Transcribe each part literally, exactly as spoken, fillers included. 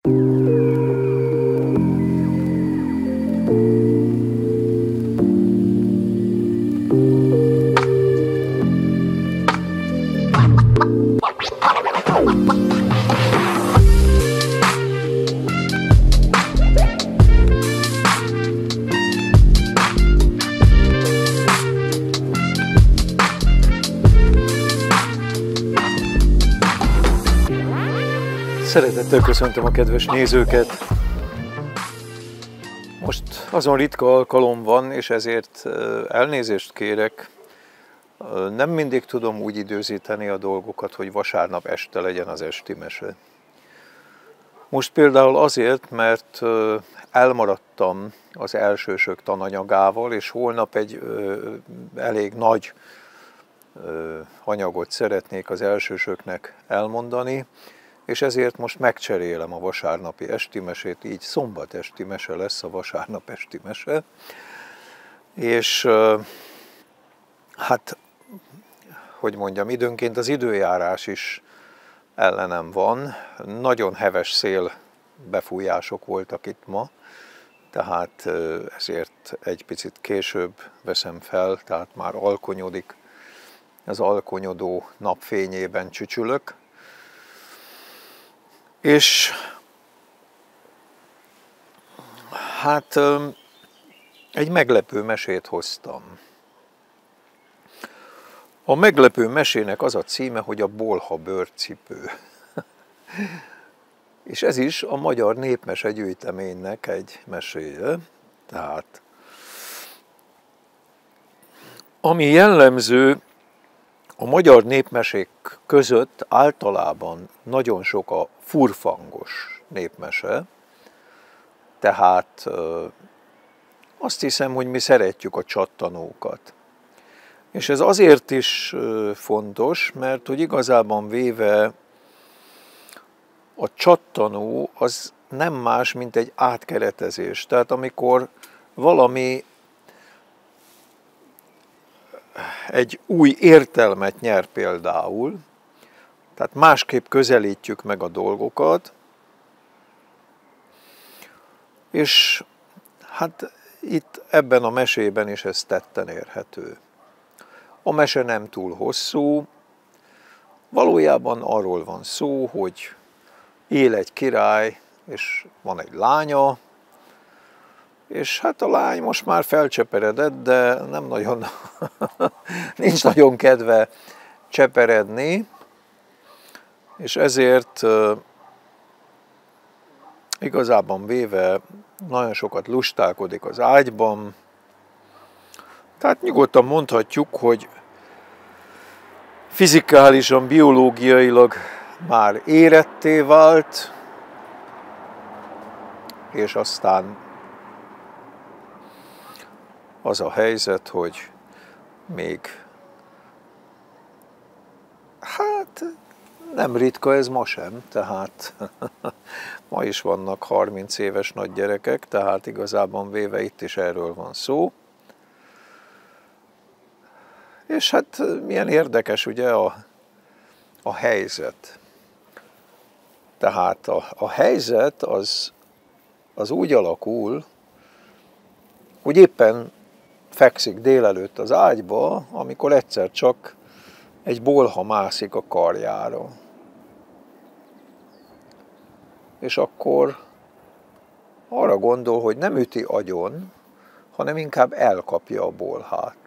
Szeretettel köszöntöm a kedves nézőket! Most azon ritka alkalom van, és ezért elnézést kérek. Nem mindig tudom úgy időzíteni a dolgokat, hogy vasárnap este legyen az esti mese. Most például azért, mert elmaradtam az elsősök tananyagával, és holnap egy elég nagy anyagot szeretnék az elsősöknek elmondani, és ezért most megcserélem a vasárnapi esti mesét, így szombat esti mese lesz a vasárnap esti mese. És hát, hogy mondjam, időnként az időjárás is ellenem van. Nagyon heves szél befújások voltak itt ma, tehát ezért egy picit később veszem fel, tehát már alkonyodik, az alkonyodó napfényében csücsülök. És hát egy meglepő mesét hoztam. A meglepő mesének az a címe, hogy a Bolha bőrcipő. És ez is a magyar népmese gyűjteménynek egy meséje. Tehát, ami jellemző, a magyar népmesék között általában nagyon sok a furfangos népmese, tehát azt hiszem, hogy mi szeretjük a csattanókat. És ez azért is fontos, mert hogy igazában véve a csattanó az nem más, mint egy átkeretezés. Tehát amikor valami egy új értelmet nyer például, tehát másképp közelítjük meg a dolgokat, és hát itt ebben a mesében is ez tetten érhető. A mese nem túl hosszú, valójában arról van szó, hogy él egy király, és van egy lánya, és hát a lány most már felcseperedett, de nem nagyon, nincs nagyon kedve cseperedni, és ezért uh, igazában véve nagyon sokat lustálkodik az ágyban. Tehát nyugodtan mondhatjuk, hogy fizikálisan, biológiailag már éretté vált, és aztán az a helyzet, hogy még, hát nem ritka ez ma sem, tehát ma is vannak harminc éves nagygyerekek, tehát igazában véve itt is erről van szó. És hát milyen érdekes ugye a, a helyzet. Tehát a, a helyzet az, az úgy alakul, hogy éppen fekszik délelőtt az ágyba, amikor egyszer csak egy bolha mászik a karjára. És akkor arra gondol, hogy nem üti agyon, hanem inkább elkapja a bolhát.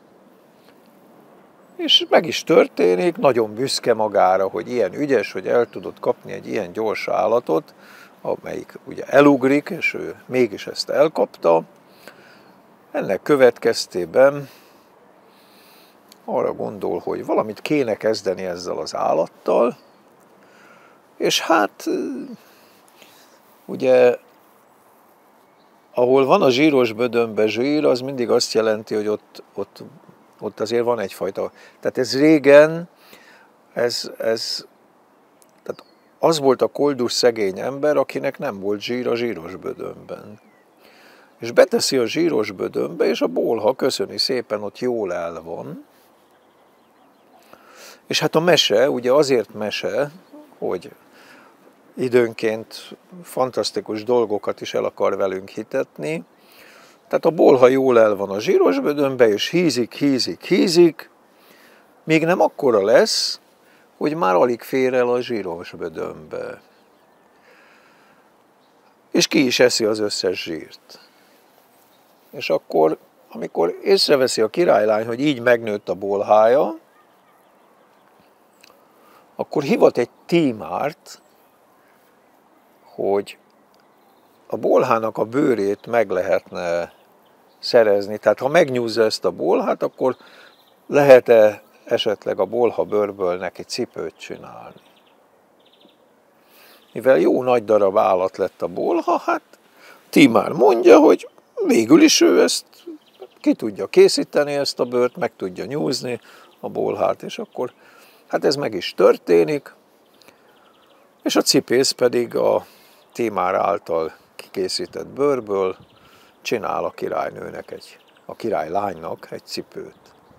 És meg is történik, nagyon büszke magára, hogy ilyen ügyes, hogy el tudott kapni egy ilyen gyors állatot, amelyik ugye elugrik, és ő mégis ezt elkapta. Ennek következtében arra gondol, hogy valamit kéne kezdeni ezzel az állattal, és hát ugye ahol van a zsíros bödönbe zsír, az mindig azt jelenti, hogy ott, ott, ott azért van egyfajta, tehát ez régen, ez, ez, tehát az volt a koldus szegény ember, akinek nem volt zsír a zsíros bödönben. És beteszi a zsíros bödönbe, és a bolha köszöni szépen, ott jól el van. És hát a mese, ugye azért mese, hogy időnként fantasztikus dolgokat is el akar velünk hitetni. Tehát a bolha jól el van a zsíros bödönbe, és hízik, hízik, hízik, még nem akkora lesz, hogy már alig fér el a zsíros bödönbe. És ki is eszi az összes zsírt. És akkor, amikor észreveszi a királylány, hogy így megnőtt a bolhája, akkor hivat egy tímárt, hogy a bolhának a bőrét meg lehetne szerezni. Tehát ha megnyúzza ezt a bolhát, akkor lehet-e esetleg a bolha bőrből neki cipőt csinálni. Mivel jó nagy darab állat lett a bolha, hát tímár mondja, hogy végül is ő ezt ki tudja készíteni, ezt a bőrt, meg tudja nyúzni a bolhát, és akkor hát ez meg is történik, és a cipész pedig a tímár által kikészített bőrből csinál a királynőnek, egy, a királylánynak egy cipőt.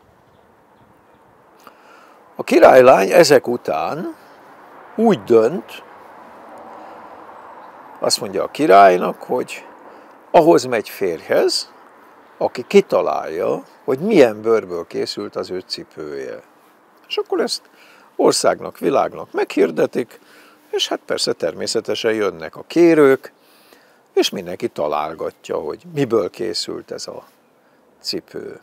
A királylány ezek után úgy dönt, azt mondja a királynak, hogy ahhoz megy férjhez, aki kitalálja, hogy milyen bőrből készült az ő cipője. És akkor ezt országnak, világnak meghirdetik, és hát persze természetesen jönnek a kérők, és mindenki találgatja, hogy miből készült ez a cipő.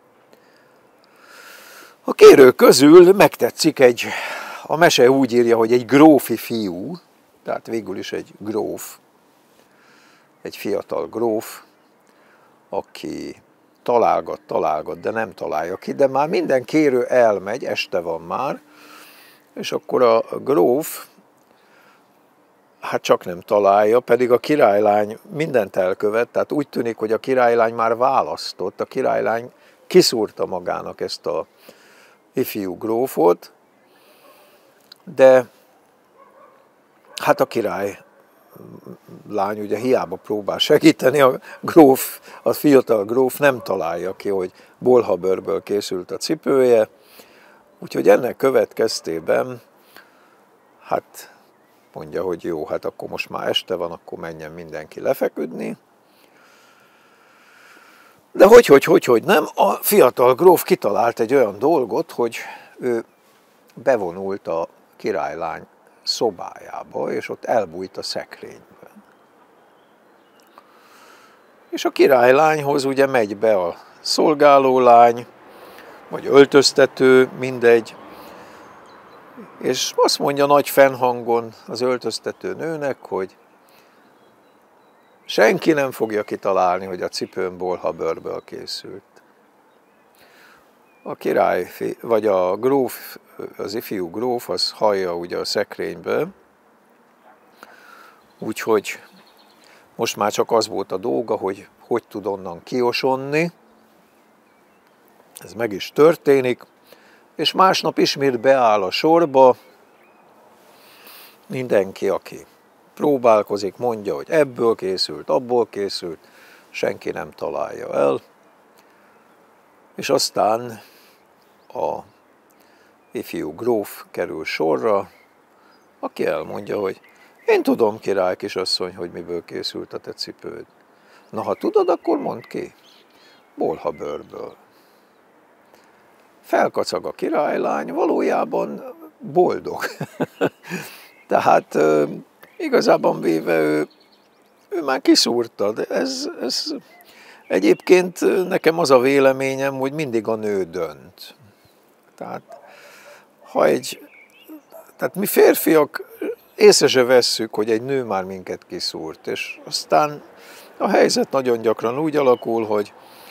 A kérők közül megtetszik egy, a mese úgy írja, hogy egy grófi fiú, tehát végül is egy gróf, egy fiatal gróf, aki találgat, találgat, de nem találja ki, de már minden kérő elmegy, este van már, és akkor a gróf hát csak nem találja, pedig a királylány mindent elkövet, tehát úgy tűnik, hogy a királylány már választott, a királylány kiszúrta magának ezt a ifjú grófot, de hát a királylány ugye hiába próbál segíteni, a gróf, a fiatal gróf nem találja ki, hogy bolhabőrből készült a cipője, úgyhogy ennek következtében hát mondja, hogy jó, hát akkor most már este van, akkor menjen mindenki lefeküdni. De hogy, hogy, hogy, hogy nem, a fiatal gróf kitalált egy olyan dolgot, hogy ő bevonult a királylány szobájába, és ott elbújt a szekrényben. És a királylányhoz ugye megy be a szolgálólány, vagy öltöztető, mindegy, és azt mondja nagy fennhangon az öltöztető nőnek, hogy senki nem fogja kitalálni, hogy a cipőm bolhabőrből készült. A király, vagy a gróf, az ifjú gróf, az hallja ugye a szekrénybe, úgyhogy most már csak az volt a dolga, hogy hogy tud onnan kiosonni. Ez meg is történik, és másnap ismét beáll a sorba mindenki, aki próbálkozik, mondja, hogy ebből készült, abból készült, senki nem találja el, és aztán a ifjú gróf kerül sorra, aki elmondja, hogy én tudom, király kisasszony, hogy miből készült a te cipőd. Na, ha tudod, akkor mondd ki. Bolhabőrből. Felkacag a királylány, valójában boldog. Tehát igazában véve ő, ő már kiszúrta, de ez, ez egyébként nekem az a véleményem, hogy mindig a nő dönt. Tehát, ha egy, tehát mi férfiak észre se vesszük, hogy egy nő már minket kiszúrt, és aztán a helyzet nagyon gyakran úgy alakul, hogy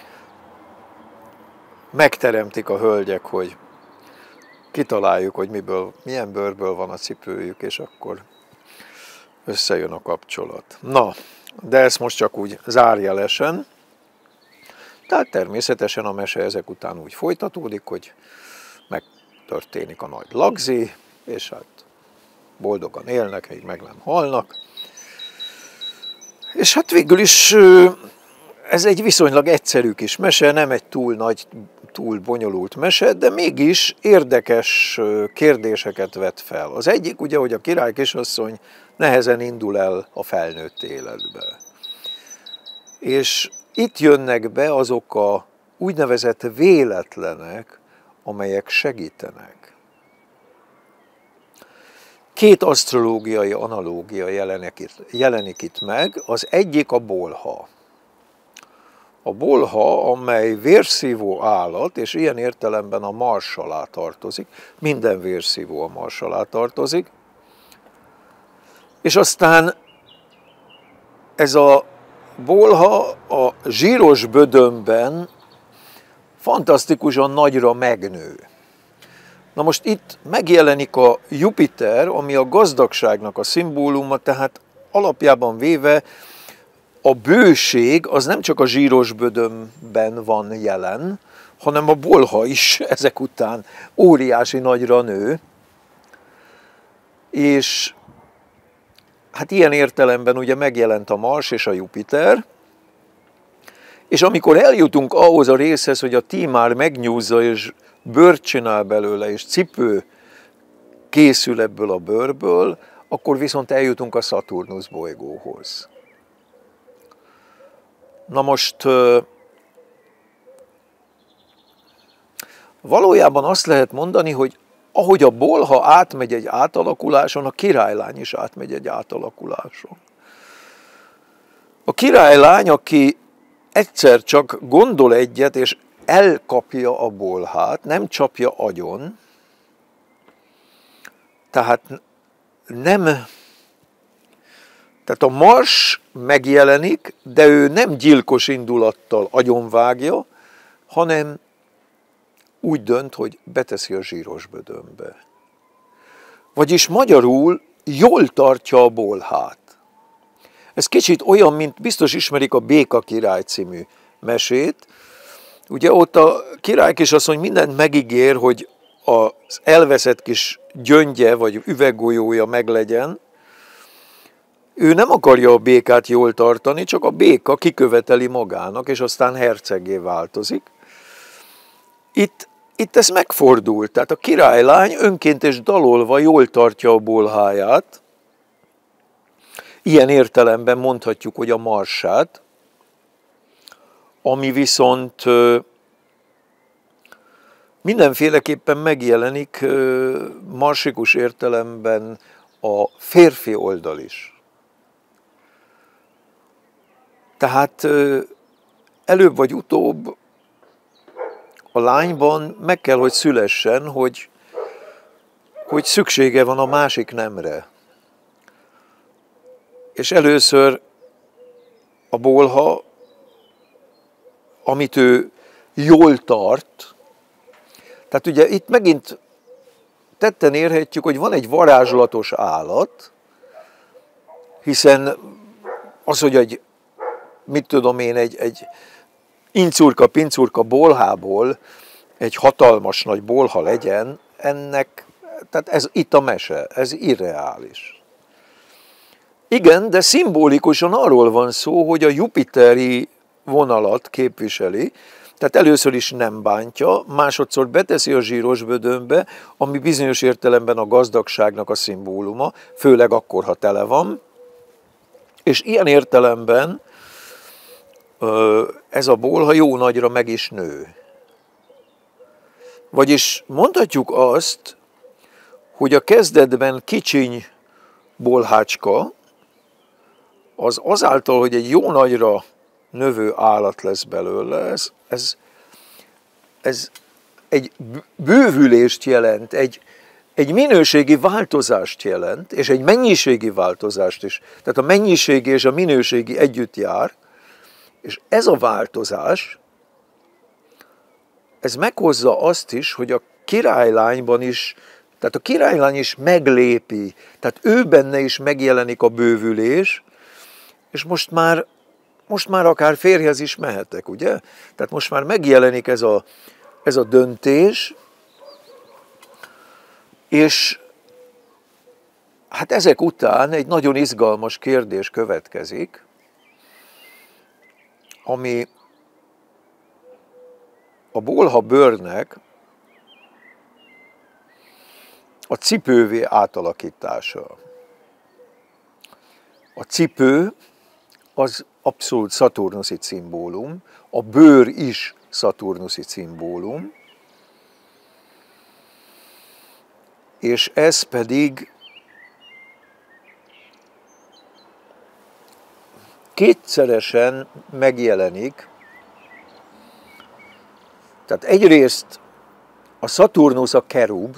megteremtik a hölgyek, hogy kitaláljuk, hogy miből, milyen bőrből van a cipőjük, és akkor összejön a kapcsolat. Na, de ezt most csak úgy zárjelesen. Tehát természetesen a mese ezek után úgy folytatódik, hogy megtörténik a nagy lagzi, és hát boldogan élnek, még meg nem halnak. És hát végül is ez egy viszonylag egyszerű kis mese, nem egy túl nagy túl bonyolult mese, de mégis érdekes kérdéseket vet fel. Az egyik ugye, hogy a király kisasszony nehezen indul el a felnőtt életbe. És itt jönnek be azok a úgynevezett véletlenek, amelyek segítenek. Két asztrológiai analógia jelenik itt, jelenik itt meg, az egyik a bolha. A bolha, amely vérszívó állat, és ilyen értelemben a Mars alá tartozik, minden vérszívó a Mars alá tartozik, és aztán ez a bolha a zsíros bödönben fantasztikusan nagyra megnő. Na most itt megjelenik a Jupiter, ami a gazdagságnak a szimbóluma, tehát alapjában véve a bőség az nem csak a zsíros bödönben van jelen, hanem a bolha is ezek után óriási nagyra nő. És hát ilyen értelemben ugye megjelent a Mars és a Jupiter, és amikor eljutunk ahhoz a részhez, hogy a tímár megnyúzza és bőrt csinál belőle, és cipő készül ebből a bőrből, akkor viszont eljutunk a Szaturnusz bolygóhoz. Na most valójában azt lehet mondani, hogy ahogy a bolha átmegy egy átalakuláson, a királylány is átmegy egy átalakuláson. A királylány, aki egyszer csak gondol egyet, és elkapja a bolhát, nem csapja agyon, tehát nem, tehát a Mars megjelenik, de ő nem gyilkos indulattal agyonvágja, hanem úgy dönt, hogy beteszi a zsíros bödönbe. Vagyis magyarul jól tartja a bolhát. Ez kicsit olyan, mint biztos ismerik a Béka király című mesét. Ugye ott a király kisasszony mindent megígér, hogy az elveszett kis gyöngye vagy üveggolyója meglegyen. Ő nem akarja a békát jól tartani, csak a béka kiköveteli magának, és aztán herceggé változik. Itt, itt ez megfordult, tehát a királylány önként és dalolva jól tartja a bolháját. Ilyen értelemben mondhatjuk, hogy a marsát, ami viszont mindenféleképpen megjelenik marsikus értelemben a férfi oldal is. Tehát előbb vagy utóbb a lányban meg kell, hogy szülessen, hogy, hogy szüksége van a másik nemre. És először a bolha, amit ő jól tart, tehát ugye itt megint tetten érhetjük, hogy van egy varázslatos állat, hiszen az, hogy egy, mit tudom én, egy, egy incurka-pincurka bolhából egy hatalmas nagy bolha legyen, ennek, tehát ez itt a mese, ez irreális. Igen, de szimbolikusan arról van szó, hogy a jupiteri vonalat képviseli, tehát először is nem bántja, másodszor beteszi a zsíros bödönbe, ami bizonyos értelemben a gazdagságnak a szimbóluma, főleg akkor, ha tele van, és ilyen értelemben ez a bolha jó nagyra meg is nő. Vagyis mondhatjuk azt, hogy a kezdetben kicsiny bolhácska, az azáltal, hogy egy jó nagyra növő állat lesz belőle, ez, ez, ez egy bővülést jelent, egy, egy minőségi változást jelent, és egy mennyiségi változást is. Tehát a mennyiségi és a minőségi együtt jár, és ez a változás, ez meghozza azt is, hogy a királylányban is, tehát a királylány is meglépi, tehát ő benne is megjelenik a bővülés, és most már, most már akár férjhez is mehetek, ugye? Tehát most már megjelenik ez a, ez a döntés, és hát ezek után egy nagyon izgalmas kérdés következik, ami a bolha bőrnek a cipővé átalakítása. A cipő az abszolút szaturnuszi szimbólum, a bőr is szaturnuszi szimbólum, és ez pedig kétszeresen megjelenik. Tehát egyrészt a Szaturnusz a kerub,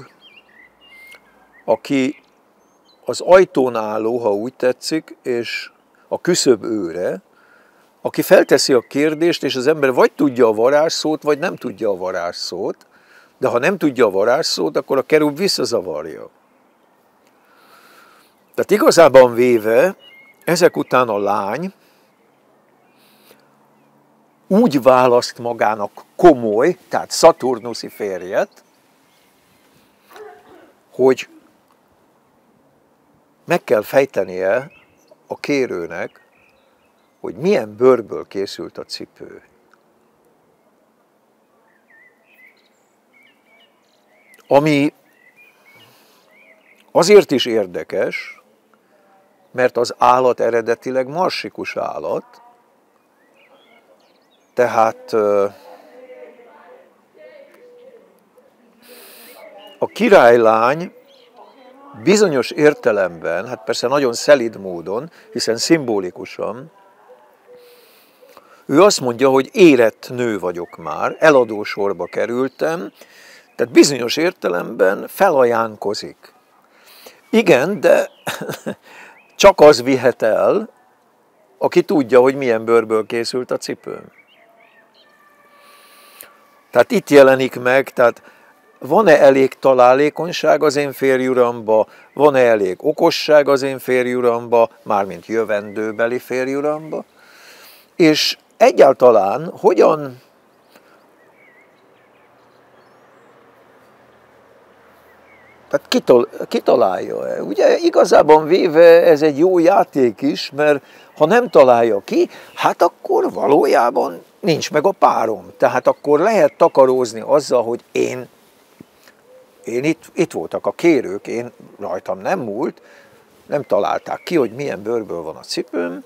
aki az ajtón álló, ha úgy tetszik, és a küszöb őre, aki felteszi a kérdést, és az ember vagy tudja a varázsszót, vagy nem tudja a varázsszót, de ha nem tudja a varázsszót, akkor a kerub visszazavarja. Tehát igazában véve, ezek után a lány úgy választ magának komoly, tehát szaturnuszi férjet, hogy meg kell fejtenie a kérőnek, hogy milyen bőrből készült a cipő. Ami azért is érdekes, mert az állat eredetileg marsikus állat, tehát a királylány bizonyos értelemben, hát persze nagyon szelíd módon, hiszen szimbolikusan, ő azt mondja, hogy érett nő vagyok már, eladó sorba kerültem, tehát bizonyos értelemben felajánkozik. Igen, de csak az vihet el, aki tudja, hogy milyen bőrből készült a cipőm. Tehát itt jelenik meg, tehát van-e elég találékonyság az én férjuramba, van-e elég okosság az én férjuramba, mármint jövendőbeli férjuramba, és egyáltalán hogyan tehát kitol, kitalálja. Ugye igazában véve ez egy jó játék is, mert ha nem találja ki, hát akkor valójában nincs meg a párom. Tehát akkor lehet takarózni azzal, hogy én, én itt, itt voltak a kérők, én rajtam nem múlt, nem találták ki, hogy milyen bőrből van a cipőm.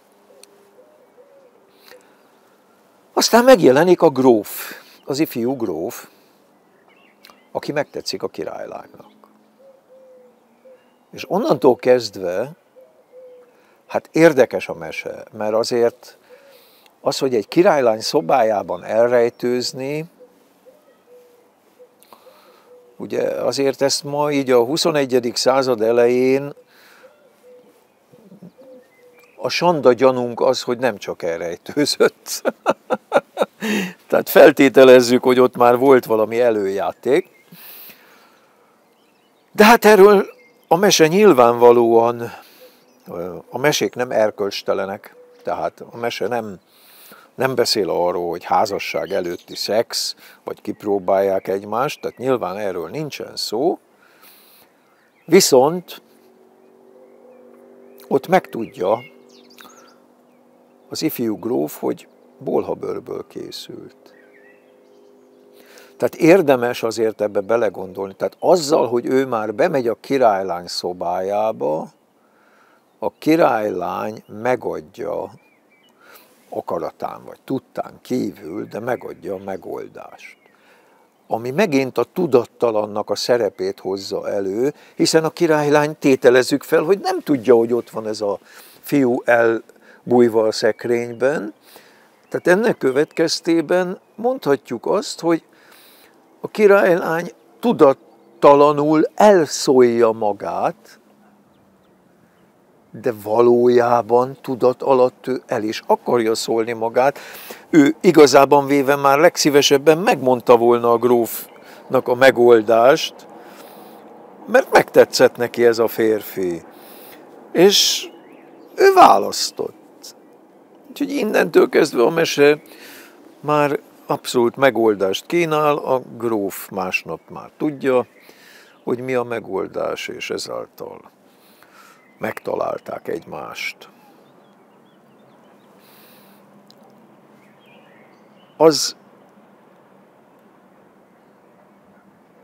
Aztán megjelenik a gróf, az ifjú gróf, aki megtetszik a királylánynak. És onnantól kezdve, hát érdekes a mese, mert azért az, hogy egy királylány szobájában elrejtőzni, ugye azért ezt ma így a huszonegyedik század elején a sanda gyanunk az, hogy nem csak elrejtőzött. Tehát feltételezzük, hogy ott már volt valami előjáték. De hát erről a mese nyilvánvalóan, a mesék nem erkölcstelenek, tehát a mese nem, nem beszél arról, hogy házasság előtti szex, vagy kipróbálják egymást, tehát nyilván erről nincsen szó. Viszont ott megtudja az ifjú gróf, hogy bolhabőrből készült. Tehát érdemes azért ebbe belegondolni. Tehát azzal, hogy ő már bemegy a királylány szobájába, a királylány megadja akaratán vagy tudtán kívül, de megadja a megoldást. Ami megint a tudattalannak a szerepét hozza elő, hiszen a királylány, tételezzük fel, hogy nem tudja, hogy ott van ez a fiú elbújva a szekrényben. Tehát ennek következtében mondhatjuk azt, hogy a királylány tudattalanul elszólja magát, de valójában tudat alatt ő el is akarja szólni magát. Ő igazában véve már legszívesebben megmondta volna a grófnak a megoldást, mert megtetszett neki ez a férfi. És ő választott. Úgyhogy innentől kezdve a mese már abszolút megoldást kínál, a gróf másnap már tudja, hogy mi a megoldás, és ezáltal megtalálták egymást. Az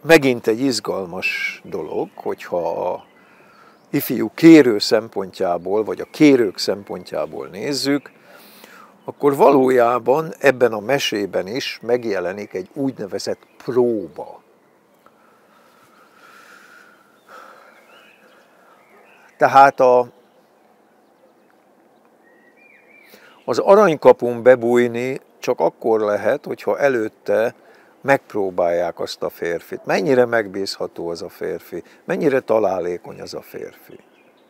megint egy izgalmas dolog, hogyha a ifjú kérő szempontjából, vagy a kérők szempontjából nézzük, akkor valójában ebben a mesében is megjelenik egy úgynevezett próba. Tehát a, az aranykapun bebújni csak akkor lehet, hogyha előtte megpróbálják azt a férfit. Mennyire megbízható az a férfi, mennyire találékony az a férfi.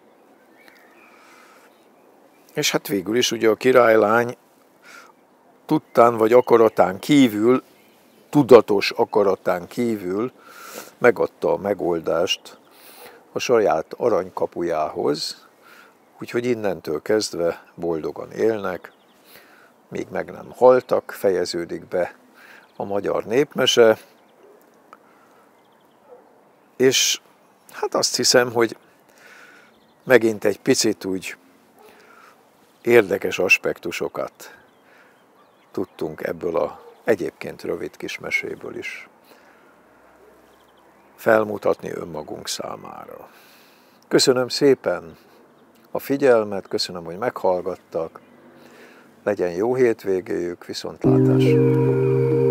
És hát végül is ugye a királylány tudtán vagy akaratán kívül, tudatos akaratán kívül megadta a megoldást a saját aranykapujához, úgyhogy innentől kezdve boldogan élnek, míg meg nem haltak, fejeződik be a magyar népmese, és hát azt hiszem, hogy megint egy picit úgy érdekes aspektusokat tudtunk ebből a egyébként rövid kis meséből is felmutatni önmagunk számára. Köszönöm szépen a figyelmet, köszönöm, hogy meghallgattak, legyen jó hétvégéjük, viszontlátásra!